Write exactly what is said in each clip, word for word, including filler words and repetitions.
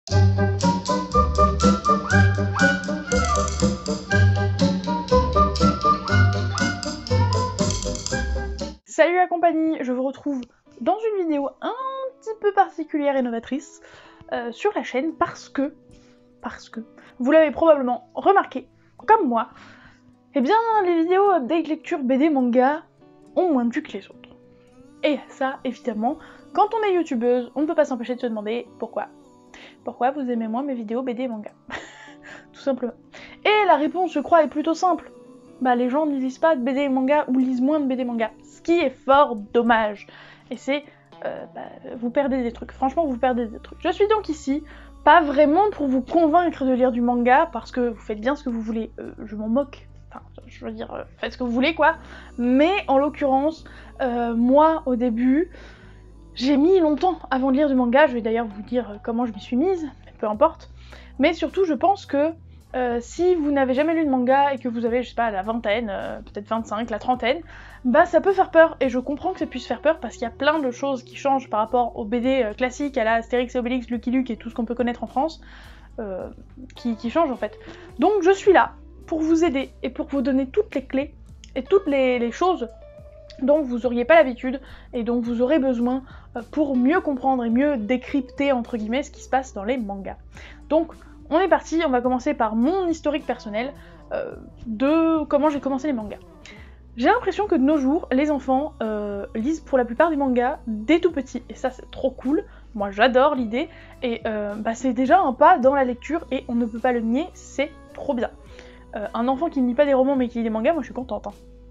Salut la compagnie, je vous retrouve dans une vidéo un petit peu particulière et novatrice euh, sur la chaîne parce que, parce que, vous l'avez probablement remarqué, comme moi, eh bien les vidéos update lecture B D manga ont moins de vues que les autres. Et ça, évidemment, quand on est youtubeuse, on ne peut pas s'empêcher de se demander pourquoi. Pourquoi vous aimez moins mes vidéos B D et manga? Tout simplement. Et la réponse, je crois, est plutôt simple. Bah les gens ne lisent pas de B D et manga ou lisent moins de B D et manga. Ce qui est fort dommage. Et c'est... Euh, bah, vous perdez des trucs. Franchement, vous perdez des trucs. Je suis donc ici, pas vraiment pour vous convaincre de lire du manga, parce que vous faites bien ce que vous voulez. Euh, je m'en moque. Enfin, je veux dire, euh, faites ce que vous voulez, quoi. Mais, en l'occurrence, euh, moi, au début, j'ai mis longtemps avant de lire du manga. Je vais d'ailleurs vous dire comment je m'y suis mise, peu importe. Mais surtout, je pense que Euh, si vous n'avez jamais lu de manga et que vous avez, je sais pas, la vingtaine, euh, peut-être vingt-cinq, la trentaine, bah ça peut faire peur, et je comprends que ça puisse faire peur parce qu'il y a plein de choses qui changent par rapport aux B D euh, classiques à la Astérix et Obélix, Lucky Luke et tout ce qu'on peut connaître en France, euh, qui, qui changent en fait. Donc je suis là pour vous aider et pour vous donner toutes les clés et toutes les, les choses dont vous n'auriez pas l'habitude et dont vous aurez besoin euh, pour mieux comprendre et mieux décrypter entre guillemets ce qui se passe dans les mangas. Donc on est parti, on va commencer par mon historique personnel euh, de comment j'ai commencé les mangas. J'ai l'impression que de nos jours, les enfants euh, lisent pour la plupart des mangas dès tout petits, et ça c'est trop cool, moi j'adore l'idée, et euh, bah, c'est déjà un pas dans la lecture, et on ne peut pas le nier, c'est trop bien. Euh, un enfant qui ne lit pas des romans mais qui lit des mangas, moi je suis contente. Hein.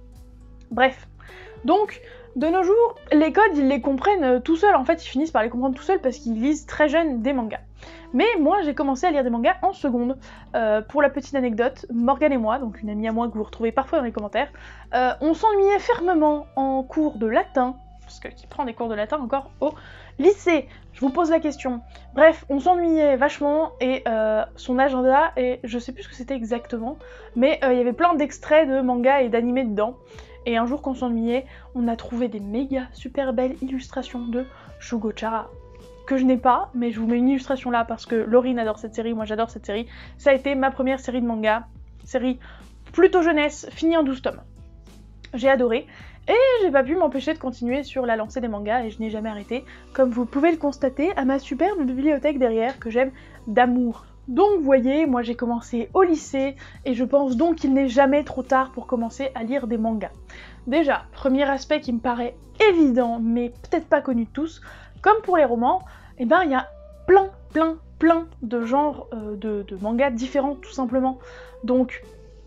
Bref, donc de nos jours, les codes ils les comprennent tout seuls, en fait ils finissent par les comprendre tout seuls parce qu'ils lisent très jeunes des mangas. Mais moi j'ai commencé à lire des mangas en seconde. Euh, pour la petite anecdote, Morgane et moi, donc une amie à moi que vous retrouvez parfois dans les commentaires, euh, on s'ennuyait fermement en cours de latin, parce que qui prend des cours de latin encore au lycée? Je vous pose la question. Bref, on s'ennuyait vachement et euh, son agenda, et je sais plus ce que c'était exactement, mais euh, il y avait plein d'extraits de mangas et d'animés dedans. Et un jour qu'on s'ennuyait, on a trouvé des méga super belles illustrations de Shugo Chara, que je n'ai pas, mais je vous mets une illustration là parce que Laurine adore cette série, moi j'adore cette série. Ça a été ma première série de manga, série plutôt jeunesse, finie en douze tomes. J'ai adoré, et j'ai pas pu m'empêcher de continuer sur la lancée des mangas, et je n'ai jamais arrêté, comme vous pouvez le constater à ma superbe bibliothèque derrière, que j'aime d'amour. Donc vous voyez, moi j'ai commencé au lycée, et je pense donc qu'il n'est jamais trop tard pour commencer à lire des mangas. Déjà, premier aspect qui me paraît évident, mais peut-être pas connu de tous, comme pour les romans, eh ben il y a plein, plein, plein de genres euh, de, de mangas différents, tout simplement. Donc,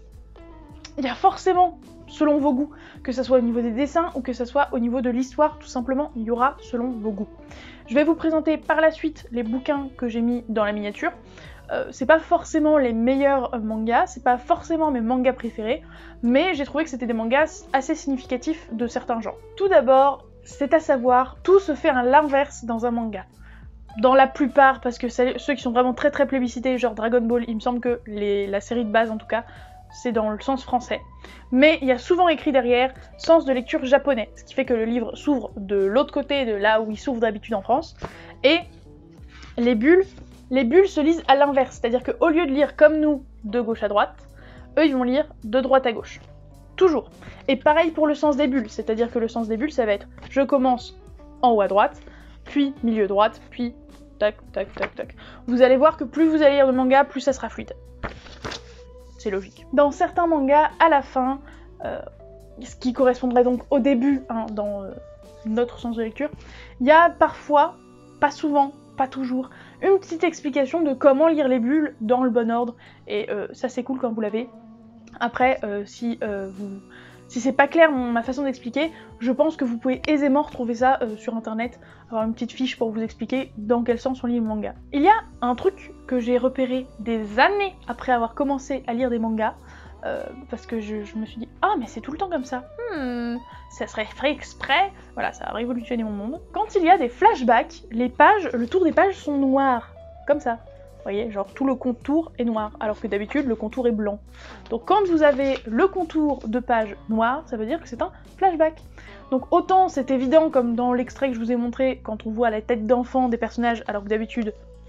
il y a forcément, selon vos goûts, que ça soit au niveau des dessins ou que ça soit au niveau de l'histoire, tout simplement, il y aura selon vos goûts. Je vais vous présenter par la suite les bouquins que j'ai mis dans la miniature. Euh, c'est pas forcément les meilleurs euh, mangas, c'est pas forcément mes mangas préférés, mais j'ai trouvé que c'était des mangas assez significatifs de certains genres. Tout d'abord, c'est à savoir, tout se fait à l'inverse dans un manga. Dans la plupart, parce que ceux qui sont vraiment très très plébiscités, genre Dragon Ball, il me semble que les, la série de base en tout cas, c'est dans le sens français. Mais il y a souvent écrit derrière sens de lecture japonais, ce qui fait que le livre s'ouvre de l'autre côté de là où il s'ouvre d'habitude en France. Et les bulles, les bulles se lisent à l'inverse, c'est-à-dire qu'au lieu de lire comme nous, de gauche à droite, eux ils vont lire de droite à gauche. Toujours. Et pareil pour le sens des bulles, c'est-à-dire que le sens des bulles, ça va être je commence en haut à droite, puis milieu droite, puis tac, tac, tac, tac. Vous allez voir que plus vous allez lire de manga, plus ça sera fluide. C'est logique. Dans certains mangas, à la fin, euh, ce qui correspondrait donc au début, hein, dans euh, notre sens de lecture, il y a parfois, pas souvent, pas toujours, une petite explication de comment lire les bulles dans le bon ordre, et euh, ça c'est cool quand vous l'avez. Après, euh, si, euh, vous... si c'est pas clair mon, ma façon d'expliquer, je pense que vous pouvez aisément retrouver ça euh, sur internet, avoir une petite fiche pour vous expliquer dans quel sens on lit le manga. Il y a un truc que j'ai repéré des années après avoir commencé à lire des mangas, euh, parce que je, je me suis dit « Ah, mais c'est tout le temps comme ça, hmm, ça serait fait exprès !» Voilà, ça a révolutionné mon monde. Quand il y a des flashbacks, les pages, le tour des pages sont noires, comme ça. Vous voyez, genre tout le contour est noir, alors que d'habitude le contour est blanc. Donc quand vous avez le contour de page noir, ça veut dire que c'est un flashback. Donc autant c'est évident comme dans l'extrait que je vous ai montré, quand on voit la tête d'enfant des personnages, alors que d'habitude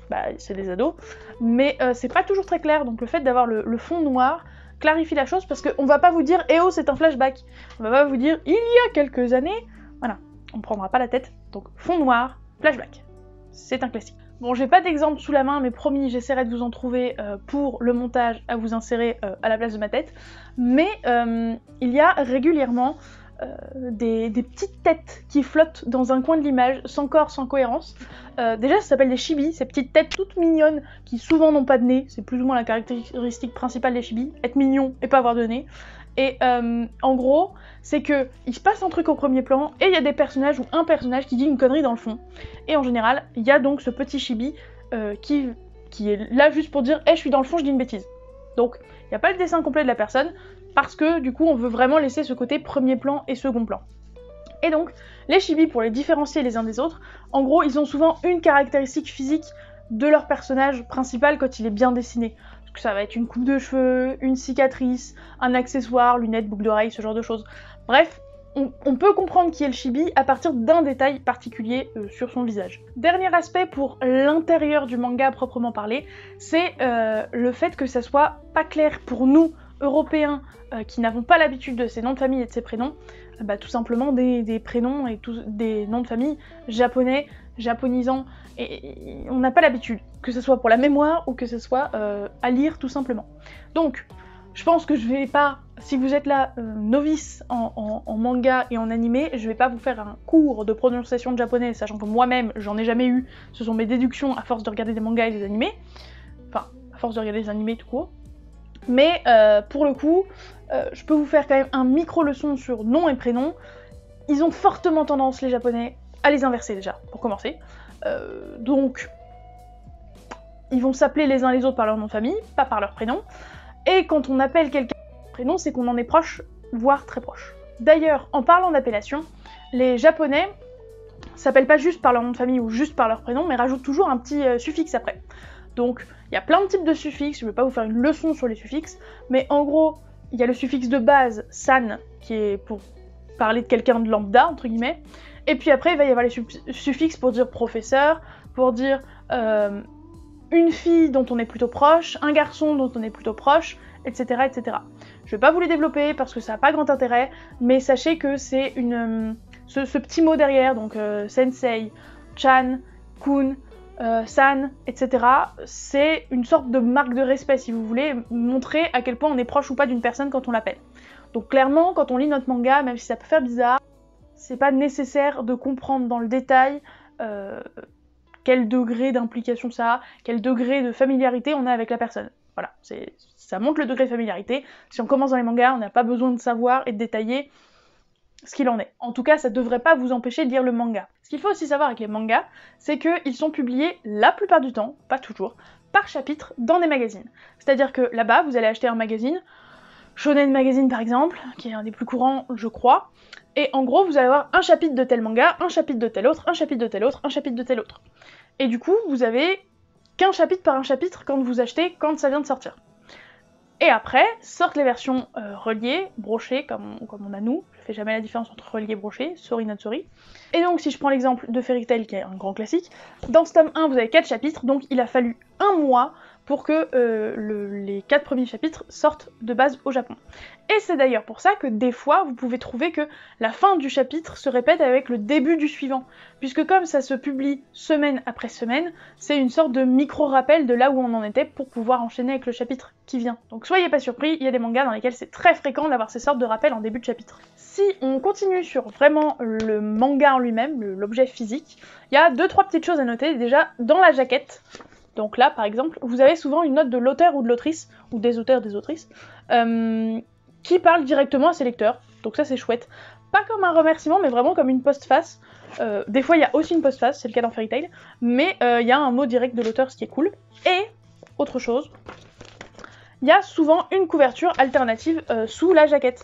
bah c'est des ados, mais euh, c'est pas toujours très clair, donc le fait d'avoir le, le fond noir clarifie la chose, parce qu'on va pas vous dire « Eh oh, c'est un flashback !» On va pas vous dire « Il y a quelques années !» Voilà, on prendra pas la tête, donc fond noir, flashback. C'est un classique. Bon, j'ai pas d'exemple sous la main, mais promis, j'essaierai de vous en trouver euh, pour le montage à vous insérer euh, à la place de ma tête. Mais euh, il y a régulièrement euh, des, des petites têtes qui flottent dans un coin de l'image, sans corps, sans cohérence. Euh, déjà, ça s'appelle des chibis, ces petites têtes toutes mignonnes qui souvent n'ont pas de nez. C'est plus ou moins la caractéristique principale des chibis, être mignon et pas avoir de nez. Et euh, en gros, c'est que il se passe un truc au premier plan, et il y a des personnages ou un personnage qui dit une connerie dans le fond. Et en général, il y a donc ce petit chibi euh, qui, qui est là juste pour dire « Eh, je suis dans le fond, je dis une bêtise ». Donc, il n'y a pas le dessin complet de la personne, parce que du coup, on veut vraiment laisser ce côté premier plan et second plan. Et donc, les chibis, pour les différencier les uns des autres, en gros, ils ont souvent une caractéristique physique de leur personnage principal quand il est bien dessiné. Que ça va être une coupe de cheveux, une cicatrice, un accessoire, lunettes, boucles d'oreilles, ce genre de choses. Bref, on, on peut comprendre qui est le chibi à partir d'un détail particulier euh, sur son visage. Dernier aspect pour l'intérieur du manga à proprement parler, c'est euh, le fait que ça soit pas clair pour nous, Européens, euh, qui n'avons pas l'habitude de ces noms de famille et de ces prénoms, euh, bah, tout simplement des, des prénoms et tout, des noms de famille japonais, japonisants, et, et on n'a pas l'habitude, que ce soit pour la mémoire ou que ce soit euh, à lire tout simplement. Donc, je pense que je vais pas, si vous êtes là euh, novice en, en, en manga et en animé, je vais pas vous faire un cours de prononciation de japonais, sachant que moi-même j'en ai jamais eu, ce sont mes déductions à force de regarder des mangas et des animés, enfin, à force de regarder des animés tout court. Mais euh, pour le coup, euh, je peux vous faire quand même un micro-leçon sur nom et prénom. Ils ont fortement tendance, les japonais, à les inverser déjà, pour commencer. Euh, donc, ils vont s'appeler les uns les autres par leur nom de famille, pas par leur prénom. Et quand on appelle quelqu'un par leur prénom, c'est qu'on en est proche, voire très proche. D'ailleurs, en parlant d'appellation, les japonais s'appellent pas juste par leur nom de famille ou juste par leur prénom, mais rajoutent toujours un petit euh, suffixe après. Donc, il y a plein de types de suffixes, je ne vais pas vous faire une leçon sur les suffixes, mais en gros, il y a le suffixe de base, san, qui est pour parler de quelqu'un de lambda, entre guillemets, et puis après, il va y avoir les suffixes pour dire professeur, pour dire euh, une fille dont on est plutôt proche, un garçon dont on est plutôt proche, et cetera, et cetera. Je vais pas vous les développer parce que ça n'a pas grand intérêt, mais sachez que c'est une euh, ce, ce petit mot derrière, donc euh, sensei, chan, kun, Euh, san, et cetera, c'est une sorte de marque de respect, si vous voulez, montrer à quel point on est proche ou pas d'une personne quand on l'appelle. Donc clairement, quand on lit notre manga, même si ça peut faire bizarre, c'est pas nécessaire de comprendre dans le détail euh, quel degré d'implication ça a, quel degré de familiarité on a avec la personne. Voilà, c'est, ça montre le degré de familiarité. Si on commence dans les mangas, on n'a pas besoin de savoir et de détailler ce qu'il en est. En tout cas, ça devrait pas vous empêcher de lire le manga. Ce qu'il faut aussi savoir avec les mangas, c'est qu'ils sont publiés la plupart du temps, pas toujours, par chapitre dans des magazines. C'est-à-dire que là-bas, vous allez acheter un magazine, Shonen Magazine par exemple, qui est un des plus courants, je crois, et en gros, vous allez avoir un chapitre de tel manga, un chapitre de tel autre, un chapitre de tel autre, un chapitre de tel autre. Et du coup, vous avez qu'un chapitre par un chapitre quand vous achetez, quand ça vient de sortir. Et après, sortent les versions euh, reliées, brochées, comme on, comme on a nous. Je fais jamais la différence entre relié et broché, sorry not sorry. Et donc, si je prends l'exemple de Fairy Tail, qui est un grand classique, dans ce tome un, vous avez quatre chapitres, donc il a fallu un mois pour que euh, le, les quatre premiers chapitres sortent de base au Japon. Et c'est d'ailleurs pour ça que des fois, vous pouvez trouver que la fin du chapitre se répète avec le début du suivant, puisque comme ça se publie semaine après semaine, c'est une sorte de micro-rappel de là où on en était pour pouvoir enchaîner avec le chapitre qui vient. Donc soyez pas surpris, il y a des mangas dans lesquels c'est très fréquent d'avoir ces sortes de rappels en début de chapitre. Si on continue sur vraiment le manga en lui-même, l'objet physique, il y a deux trois petites choses à noter. Déjà, dans la jaquette, donc là, par exemple, vous avez souvent une note de l'auteur ou de l'autrice, ou des auteurs, des autrices, euh, qui parle directement à ses lecteurs. Donc ça, c'est chouette. Pas comme un remerciement, mais vraiment comme une postface. Euh, des fois, il y a aussi une postface, c'est le cas dans Fairy Tail, mais il euh, y a un mot direct de l'auteur, ce qui est cool. Et, autre chose, il y a souvent une couverture alternative euh, sous la jaquette.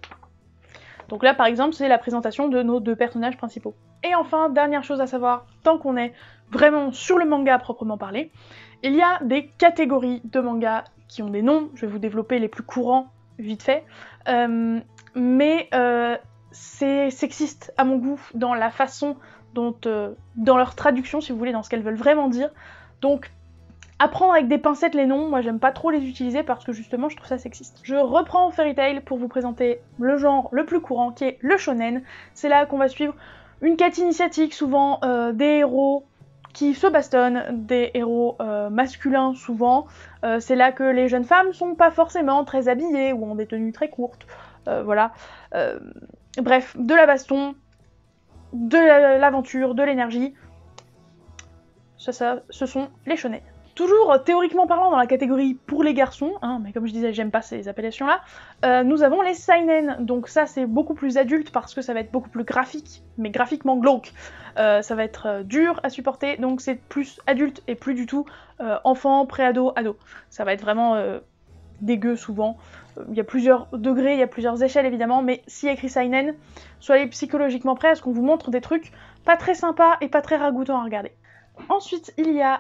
Donc là, par exemple, c'est la présentation de nos deux personnages principaux. Et enfin, dernière chose à savoir, tant qu'on est vraiment sur le manga à proprement parler, il y a des catégories de mangas qui ont des noms, je vais vous développer les plus courants vite fait, euh, mais euh, c'est sexiste à mon goût dans la façon dont, euh, dans leur traduction si vous voulez, dans ce qu'elles veulent vraiment dire, Donc, à prendre avec des pincettes les noms, moi j'aime pas trop les utiliser parce que justement je trouve ça sexiste. Je reprends Fairy Tail pour vous présenter le genre le plus courant qui est le shonen. C'est là qu'on va suivre une quête initiatique, souvent euh, des héros qui se bastonnent, des héros euh, masculins souvent. Euh, c'est là que les jeunes femmes sont pas forcément très habillées ou ont des tenues très courtes. Euh, voilà. Euh, bref, de la baston, de l'aventure, de l'énergie. Ça, ça, ce sont les shonen. Toujours euh, théoriquement parlant dans la catégorie pour les garçons, hein, mais comme je disais j'aime pas ces appellations là, euh, nous avons les seinen, donc ça c'est beaucoup plus adulte parce que ça va être beaucoup plus graphique, mais graphiquement glauque, euh, ça va être euh, dur à supporter, donc c'est plus adulte et plus du tout euh, enfant, pré-ado, ado. Ça va être vraiment euh, dégueu souvent, il y a plusieurs degrés, il y a plusieurs échelles évidemment, mais si écrit seinen, soyez psychologiquement prêts à ce qu'on vous montre des trucs pas très sympas et pas très ragoûtants à regarder. Ensuite il y a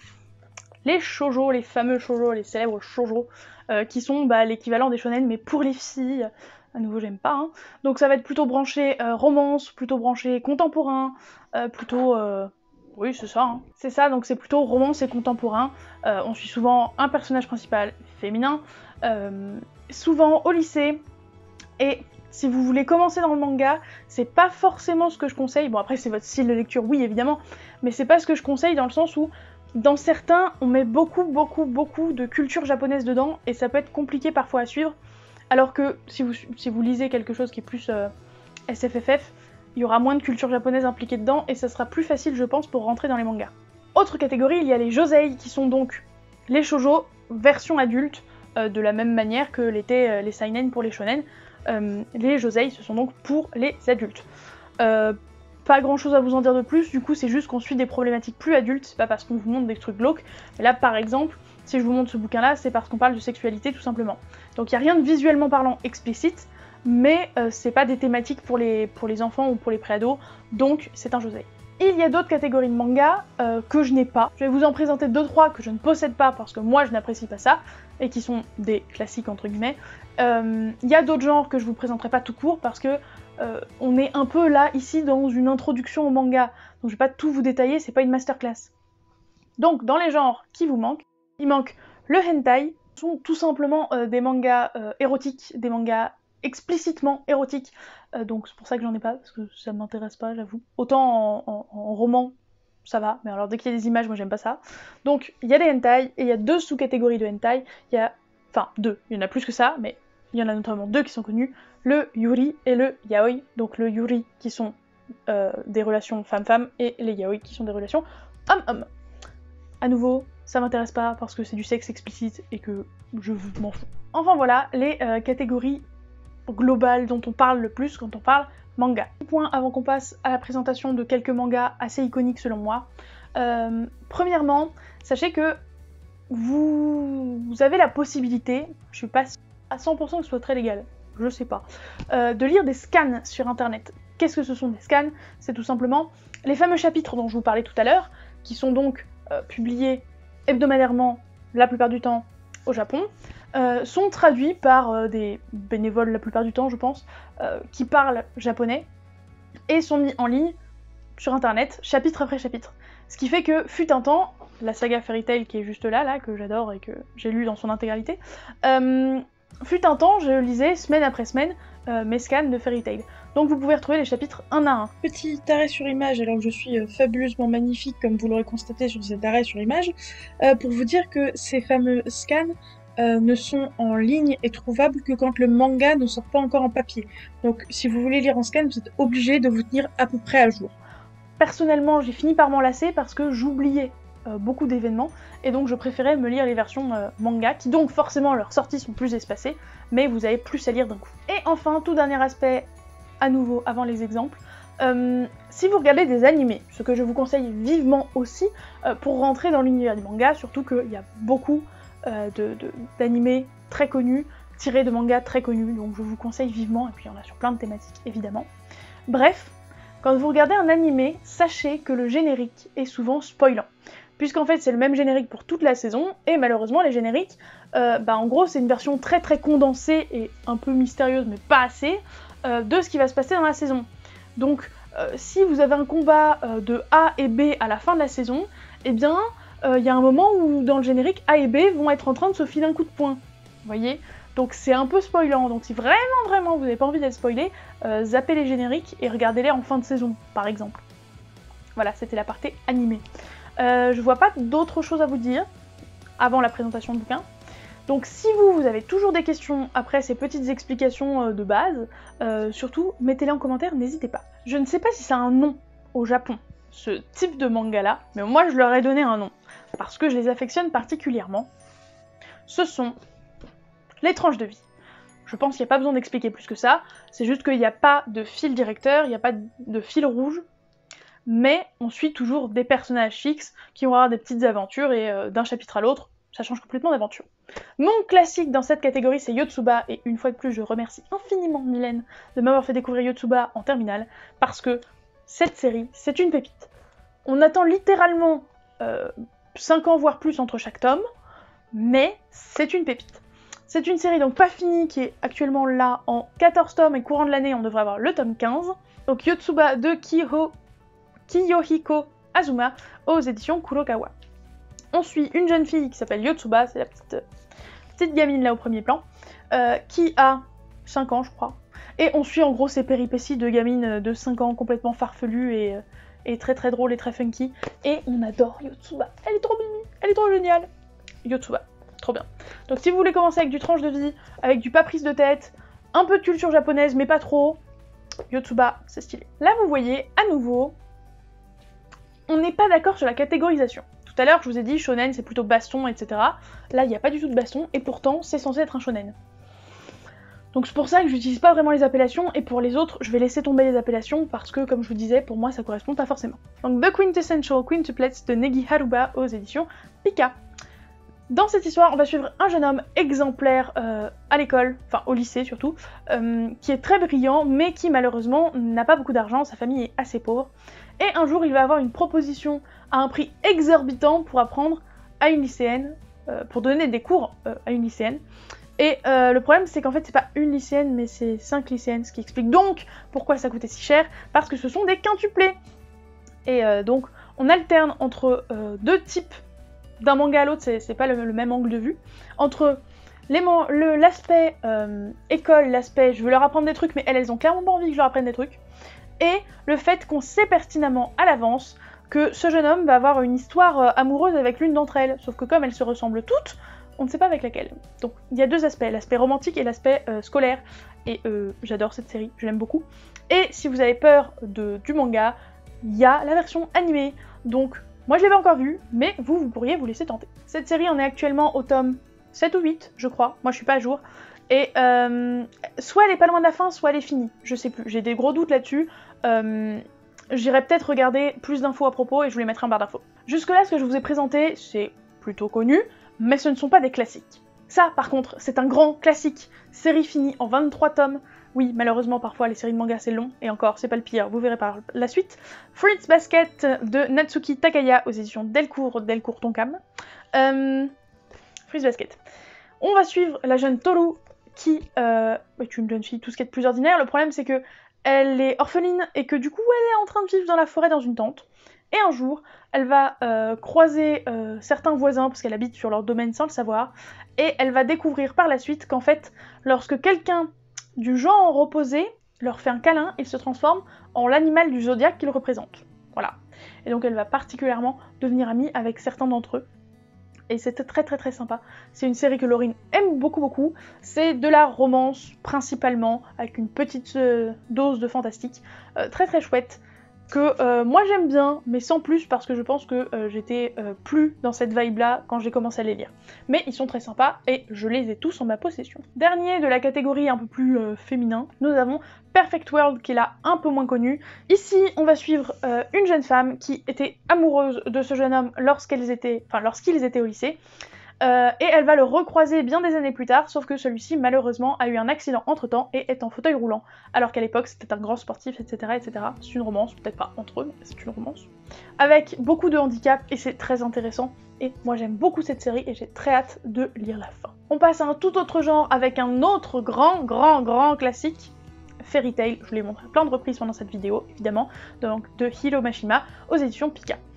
les shoujo, les fameux shoujo, les célèbres shoujo, euh, qui sont bah, l'équivalent des shonen, mais pour les filles. À nouveau, j'aime pas. Hein. Donc ça va être plutôt branché euh, romance, plutôt branché contemporain, euh, plutôt... Euh... Oui, c'est ça. Hein. C'est ça, donc c'est plutôt romance et contemporain. Euh, on suit souvent un personnage principal féminin, euh, souvent au lycée. Et si vous voulez commencer dans le manga, c'est pas forcément ce que je conseille. Bon, après, c'est votre style de lecture, oui, évidemment, mais c'est pas ce que je conseille dans le sens où dans certains, on met beaucoup, beaucoup, beaucoup de culture japonaise dedans, et ça peut être compliqué parfois à suivre, alors que si vous, si vous lisez quelque chose qui est plus euh, S F F F, il y aura moins de culture japonaise impliquée dedans, et ça sera plus facile, je pense, pour rentrer dans les mangas. Autre catégorie, il y a les josei, qui sont donc les shoujo, version adulte, euh, de la même manière que l'étaient euh, les seinen pour les shonen. Euh, les josei, ce sont donc pour les adultes. Euh, Pas grand chose à vous en dire de plus, du coup c'est juste qu'on suit des problématiques plus adultes, c'est pas parce qu'on vous montre des trucs glauques, mais là par exemple, si je vous montre ce bouquin là, c'est parce qu'on parle de sexualité tout simplement. Donc il n'y a rien de visuellement parlant explicite, mais euh, c'est pas des thématiques pour les, pour les enfants ou pour les préados, donc c'est un josei. Il y a d'autres catégories de mangas euh, que je n'ai pas, je vais vous en présenter deux trois que je ne possède pas parce que moi je n'apprécie pas ça, et qui sont des classiques entre guillemets. Euh, il y a d'autres genres que je vous présenterai pas tout court parce que Euh, on est un peu là, ici, dans une introduction au manga, donc je vais pas tout vous détailler, c'est pas une masterclass. Donc, dans les genres qui vous manquent, il manque le hentai, ce sont tout simplement euh, des mangas euh, érotiques, des mangas explicitement érotiques, euh, donc c'est pour ça que j'en ai pas, parce que ça m'intéresse pas, j'avoue. Autant en, en, en roman, ça va, mais alors dès qu'il y a des images, moi j'aime pas ça. Donc, il y a des hentai, et il y a deux sous-catégories de hentai, il y a... Enfin, deux, il y en a plus que ça, mais il y en a notamment deux qui sont connus, le yuri et le yaoi. Donc le yuri qui sont euh, des relations femme-femme et les yaoi qui sont des relations homme-homme. À nouveau, ça m'intéresse pas parce que c'est du sexe explicite et que je m'en fous. Enfin voilà les euh, catégories globales dont on parle le plus quand on parle manga. Un point avant qu'on passe à la présentation de quelques mangas assez iconiques selon moi. Euh, premièrement, sachez que vous, vous avez la possibilité, je suis pas à cent pour cent que ce soit très légal, je sais pas, euh, de lire des scans sur internet. Qu'est-ce que ce sont des scans? C'est tout simplement les fameux chapitres dont je vous parlais tout à l'heure, qui sont donc euh, publiés hebdomadairement, la plupart du temps, au Japon, euh, sont traduits par euh, des bénévoles la plupart du temps, je pense, euh, qui parlent japonais, et sont mis en ligne sur internet, chapitre après chapitre. Ce qui fait que, fut un temps, la saga Fairy Tail qui est juste là, là, que j'adore et que j'ai lu dans son intégralité, euh, fut un temps, je lisais semaine après semaine euh, mes scans de Fairy Tail. Donc vous pouvez retrouver les chapitres un à un. Petit arrêt sur image, alors que je suis euh, fabuleusement magnifique, comme vous l'aurez constaté sur cet arrêt sur image, euh, pour vous dire que ces fameux scans euh, ne sont en ligne et trouvables que quand le manga ne sort pas encore en papier. Donc si vous voulez lire en scan, vous êtes obligé de vous tenir à peu près à jour. Personnellement, j'ai fini par m'en lasser parce que j'oubliais euh, beaucoup d'événements, et donc je préférais me lire les versions euh, manga, qui donc forcément leurs sorties sont plus espacées, mais vous avez plus à lire d'un coup. Et enfin, tout dernier aspect, à nouveau avant les exemples, euh, si vous regardez des animés, ce que je vous conseille vivement aussi euh, pour rentrer dans l'univers du manga, surtout qu'il y a beaucoup euh, de, de, d'animés très connus, tirés de mangas très connus, donc je vous conseille vivement, et puis il y en a sur plein de thématiques évidemment. Bref, quand vous regardez un animé, sachez que le générique est souvent spoilant, puisqu'en fait c'est le même générique pour toute la saison, et malheureusement les génériques, euh, bah en gros c'est une version très très condensée et un peu mystérieuse, mais pas assez, euh, de ce qui va se passer dans la saison. Donc euh, si vous avez un combat euh, de A et B à la fin de la saison, eh bien il euh, y a un moment où dans le générique, A et B vont être en train de se filer un coup de poing. Vous voyez? Donc c'est un peu spoilant, donc si vraiment vraiment vous n'avez pas envie d'être spoilé, euh, zappez les génériques et regardez-les en fin de saison, par exemple. Voilà, c'était la partie animée. Euh, je vois pas d'autres choses à vous dire avant la présentation du bouquin. Donc si vous, vous avez toujours des questions après ces petites explications euh, de base, euh, surtout mettez-les en commentaire, n'hésitez pas. Je ne sais pas si ça a un nom au Japon, ce type de manga-là, mais moi je leur ai donné un nom, parce que je les affectionne particulièrement. Ce sont les tranches de vie. Je pense qu'il n'y a pas besoin d'expliquer plus que ça, c'est juste qu'il n'y a pas de fil directeur, il n'y a pas de fil rouge, mais on suit toujours des personnages fixes qui vont avoir des petites aventures et euh, d'un chapitre à l'autre, ça change complètement d'aventure. Mon classique dans cette catégorie c'est Yotsuba, et une fois de plus je remercie infiniment Mylène de m'avoir fait découvrir Yotsuba en terminale, parce que cette série, c'est une pépite. On attend littéralement euh, cinq ans voire plus entre chaque tome, mais c'est une pépite. C'est une série donc pas finie qui est actuellement là en quatorze tomes et courant de l'année on devrait avoir le tome quinze. Donc Yotsuba de Kiho... Kiyohiko Azuma aux éditions Kurokawa. On suit une jeune fille qui s'appelle Yotsuba, c'est la petite, petite gamine là au premier plan, euh, qui a cinq ans je crois. Et on suit en gros ses péripéties de gamine de cinq ans complètement farfelue et, et très très drôle et très funky. Et on adore Yotsuba, elle est trop mimi, elle est trop géniale. Yotsuba, trop bien. Donc si vous voulez commencer avec du tranche de vie, avec du pas prise de tête, un peu de culture japonaise mais pas trop, Yotsuba, c'est stylé. Là vous voyez, à nouveau, on n'est pas d'accord sur la catégorisation. Tout à l'heure je vous ai dit shonen c'est plutôt baston, et cetera. Là il n'y a pas du tout de baston et pourtant c'est censé être un shonen. Donc c'est pour ça que j'utilise pas vraiment les appellations, et pour les autres je vais laisser tomber les appellations parce que comme je vous disais pour moi ça correspond pas forcément. Donc The Quintessential Quintuplets de Negi Haruba aux éditions Pika. Dans cette histoire, on va suivre un jeune homme exemplaire euh, à l'école, enfin au lycée surtout, euh, qui est très brillant, mais qui malheureusement n'a pas beaucoup d'argent, sa famille est assez pauvre. Et un jour, il va avoir une proposition à un prix exorbitant pour apprendre à une lycéenne, euh, pour donner des cours euh, à une lycéenne. Et euh, le problème, c'est qu'en fait, c'est pas une lycéenne, mais c'est cinq lycéennes, ce qui explique donc pourquoi ça coûtait si cher, parce que ce sont des quintuplés. Et euh, donc, on alterne entre euh, deux types. D'un manga à l'autre, c'est pas le, le même angle de vue. Entre l'aspect euh, école, l'aspect je veux leur apprendre des trucs, mais elles, elles ont clairement pas envie que je leur apprenne des trucs. Et le fait qu'on sait pertinemment à l'avance que ce jeune homme va avoir une histoire euh, amoureuse avec l'une d'entre elles. Sauf que comme elles se ressemblent toutes, on ne sait pas avec laquelle. Donc il y a deux aspects, l'aspect romantique et l'aspect euh, scolaire. Et euh, j'adore cette série, je l'aime beaucoup. Et si vous avez peur de, du manga, il y a la version animée. Donc moi je l'ai pas encore vue, mais vous, vous pourriez vous laisser tenter. Cette série en est actuellement au tome sept ou huit, je crois. Moi je suis pas à jour. Et euh, soit elle est pas loin de la fin, soit elle est finie. Je sais plus, j'ai des gros doutes là-dessus. Euh, J'irai peut-être regarder plus d'infos à propos et je vous les mettrai en barre d'infos. Jusque là, ce que je vous ai présenté, c'est plutôt connu, mais ce ne sont pas des classiques. Ça, par contre, c'est un grand classique. Série finie en vingt-trois tomes. Oui, malheureusement, parfois, les séries de manga, c'est long. Et encore, c'est pas le pire, vous verrez par la suite. Fruits Basket de Natsuki Takaya aux éditions Delcourt, Delcourt Tonkam. Euh, Fruits Basket. On va suivre la jeune Toru qui euh, est une jeune fille, tout ce qui est de plus ordinaire. Le problème, c'est que elle est orpheline et que du coup, elle est en train de vivre dans la forêt dans une tente. Et un jour, elle va euh, croiser euh, certains voisins, parce qu'elle habite sur leur domaine sans le savoir, et elle va découvrir par la suite qu'en fait, lorsque quelqu'un du genre opposé leur fait un câlin, il se transforme en l'animal du zodiaque qu'il représente. Voilà. Et donc elle va particulièrement devenir amie avec certains d'entre eux. Et c'était très très très sympa. C'est une série que Laurine aime beaucoup beaucoup. C'est de la romance principalement, avec une petite euh, dose de fantastique. Euh, très très chouette. Que euh, moi j'aime bien, mais sans plus, parce que je pense que euh, j'étais euh, plus dans cette vibe-là quand j'ai commencé à les lire. Mais ils sont très sympas et je les ai tous en ma possession. Dernier de la catégorie un peu plus euh, féminin, nous avons Perfect World, qui est là un peu moins connu. Ici, on va suivre euh, une jeune femme qui était amoureuse de ce jeune homme lorsqu'elles étaient, enfin lorsqu'ils étaient au lycée. Euh, et elle va le recroiser bien des années plus tard, sauf que celui-ci malheureusement a eu un accident entre-temps et est en fauteuil roulant, alors qu'à l'époque c'était un grand sportif, et cetera et cetera. C'est une romance, peut-être pas entre eux, mais c'est une romance. Avec beaucoup de handicap et c'est très intéressant, et moi j'aime beaucoup cette série et j'ai très hâte de lire la fin. On passe à un tout autre genre avec un autre grand, grand, grand classique, Fairy Tail, je vous l'ai montré à plein de reprises pendant cette vidéo, évidemment, donc de Hiro Mashima aux éditions Pika.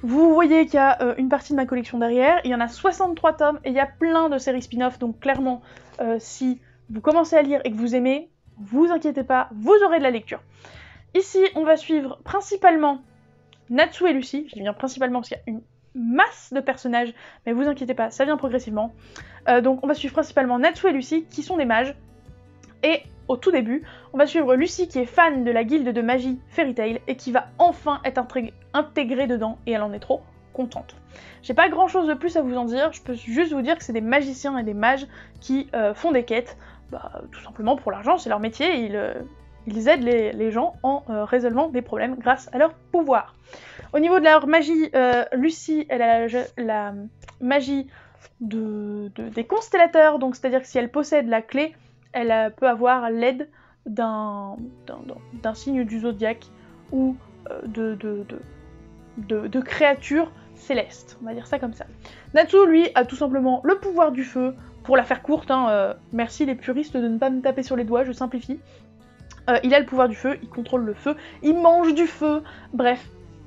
Vous voyez qu'il y a euh, une partie de ma collection derrière, il y en a soixante-trois tomes et il y a plein de séries spin-off, donc clairement, euh, si vous commencez à lire et que vous aimez, vous inquiétez pas, vous aurez de la lecture. Ici, on va suivre principalement Natsu et Lucy, je dis bien principalement parce qu'il y a une masse de personnages, mais vous inquiétez pas, ça vient progressivement. Euh, donc on va suivre principalement Natsu et Lucy, qui sont des mages, et au tout début, on va suivre Lucy qui est fan de la guilde de magie Fairy Tail et qui va enfin être intégrée dedans et elle en est trop contente. J'ai pas grand chose de plus à vous en dire, je peux juste vous dire que c'est des magiciens et des mages qui euh, font des quêtes, bah, tout simplement pour l'argent, c'est leur métier, ils, euh, ils aident les, les gens en euh, résolvant des problèmes grâce à leur pouvoir. Au niveau de leur magie, euh, Lucy, elle a la, la magie de, de, des constellateurs, donc c'est-à-dire que si elle possède la clé, elle peut avoir l'aide d'un signe du zodiaque ou euh, de, de, de, de, de créatures célestes, on va dire ça comme ça. Natsu, lui, a tout simplement le pouvoir du feu, pour la faire courte, hein, euh, merci les puristes de ne pas me taper sur les doigts, je simplifie. Euh, il a le pouvoir du feu, il contrôle le feu, il mange du feu, bref.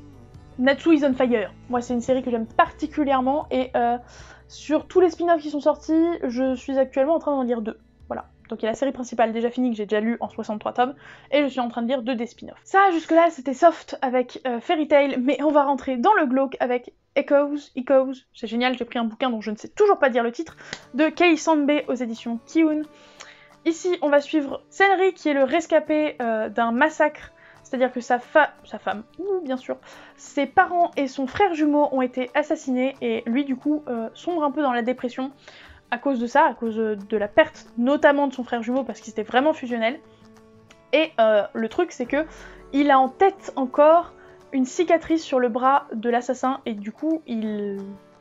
Natsu is on fire. Moi, c'est une série que j'aime particulièrement, et euh, sur tous les spin-offs qui sont sortis, je suis actuellement en train d'en lire deux. Voilà. Donc il y a la série principale déjà finie que j'ai déjà lue en soixante-trois tomes, et je suis en train de lire deux des spin-offs. Ça, jusque-là, c'était soft avec euh, Fairy Tail, mais on va rentrer dans le glauque avec Echoes, Echoes, c'est génial, j'ai pris un bouquin dont je ne sais toujours pas dire le titre, de Kei Sanbe aux éditions Kiun. Ici, on va suivre Senri, qui est le rescapé euh, d'un massacre, c'est-à-dire que sa, fa sa femme, ouh, bien sûr, ses parents et son frère jumeau ont été assassinés, et lui, du coup, euh, sombre un peu dans la dépression, à cause de ça, à cause de la perte notamment de son frère jumeau parce qu'ils étaient vraiment fusionnels. Et euh, le truc c'est que il a en tête encore une cicatrice sur le bras de l'assassin et du coup il...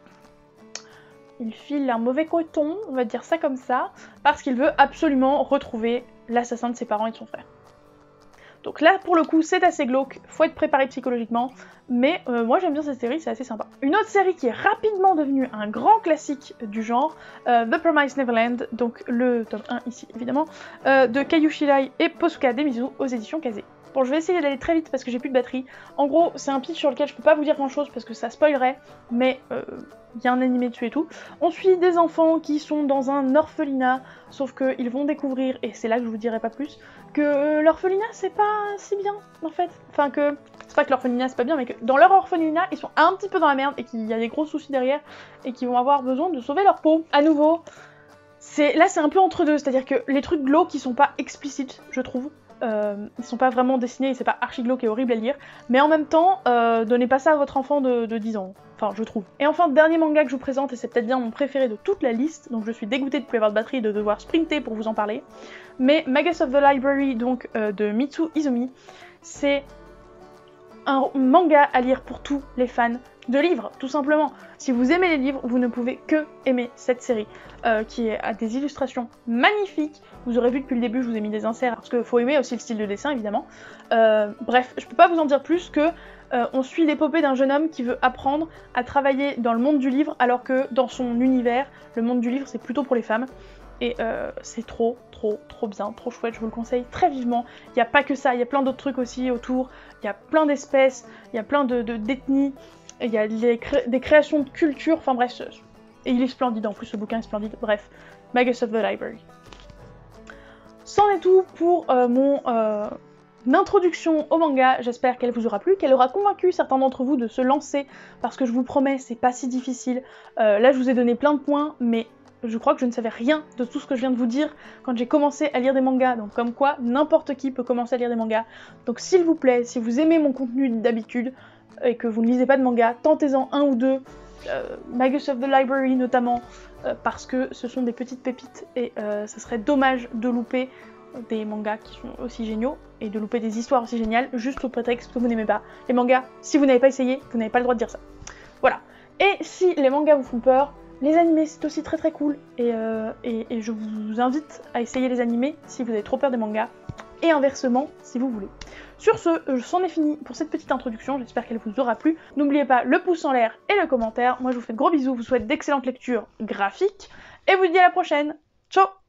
il file un mauvais coton, on va dire ça comme ça, parce qu'il veut absolument retrouver l'assassin de ses parents et de son frère. Donc là, pour le coup, c'est assez glauque, faut être préparé psychologiquement, mais euh, moi j'aime bien cette série, c'est assez sympa. Une autre série qui est rapidement devenue un grand classique du genre, euh, The Promised Neverland, donc le tome un ici évidemment, euh, de Kayu Shirai et Posuka Demizu aux éditions Kazé. Bon, je vais essayer d'aller très vite parce que j'ai plus de batterie. En gros, c'est un pitch sur lequel je peux pas vous dire grand chose parce que ça spoilerait, mais il euh, y a un animé dessus et tout. On suit des enfants qui sont dans un orphelinat, sauf qu'ils vont découvrir, et c'est là que je vous dirai pas plus, que euh, l'orphelinat c'est pas si bien en fait. Enfin que, c'est pas que l'orphelinat c'est pas bien, mais que dans leur orphelinat ils sont un petit peu dans la merde et qu'il y a des gros soucis derrière et qu'ils vont avoir besoin de sauver leur peau. À nouveau, là c'est un peu entre deux, c'est-à-dire que les trucs glauques qui sont pas explicites, je trouve. Euh, ils sont pas vraiment dessinés et c'est pas archi glauque et horrible à lire, mais en même temps, euh, donnez pas ça à votre enfant de, de dix ans, enfin je trouve. Et enfin, dernier manga que je vous présente, et c'est peut-être bien mon préféré de toute la liste, donc je suis dégoûtée de plus avoir de batterie et de devoir sprinter pour vous en parler, mais Magus of the Library, donc euh, de Mitsu Izumi, c'est un manga à lire pour tous les fans de livres, tout simplement. Si vous aimez les livres, vous ne pouvez que aimer cette série, euh, qui a des illustrations magnifiques. Vous aurez vu depuis le début, je vous ai mis des inserts, parce qu'il faut aimer aussi le style de dessin, évidemment. Euh, bref, je peux pas vous en dire plus que euh, on suit l'épopée d'un jeune homme qui veut apprendre à travailler dans le monde du livre, alors que dans son univers, le monde du livre, c'est plutôt pour les femmes. Et euh, c'est trop, trop, trop bien, trop chouette, je vous le conseille très vivement. Il n'y a pas que ça, il y a plein d'autres trucs aussi autour, il y a plein d'espèces, il y a plein de, de, d'ethnies, il y a des, cré des créations de culture, enfin bref, et il est splendide en plus, ce bouquin est splendide, bref, Magus of the Library. C'en est tout pour euh, mon euh, introduction au manga, j'espère qu'elle vous aura plu, qu'elle aura convaincu certains d'entre vous de se lancer, parce que je vous promets, c'est pas si difficile. Euh, là je vous ai donné plein de points, mais je crois que je ne savais rien de tout ce que je viens de vous dire quand j'ai commencé à lire des mangas, donc comme quoi n'importe qui peut commencer à lire des mangas. Donc s'il vous plaît, si vous aimez mon contenu d'habitude et que vous ne lisez pas de manga, tentez-en un ou deux, euh, Magus of the Library notamment, euh, parce que ce sont des petites pépites et euh, ce serait dommage de louper des mangas qui sont aussi géniaux et de louper des histoires aussi géniales juste au prétexte que vous n'aimez pas les mangas. Si vous n'avez pas essayé, vous n'avez pas le droit de dire ça. Voilà. Et si les mangas vous font peur, les animés c'est aussi très très cool et, euh, et, et je vous invite à essayer les animés si vous avez trop peur des mangas et inversement si vous voulez. Sur ce, c'en est fini pour cette petite introduction, j'espère qu'elle vous aura plu. N'oubliez pas le pouce en l'air et le commentaire. Moi je vous fais de gros bisous, vous souhaite d'excellentes lectures graphiques et vous dis à la prochaine. Ciao!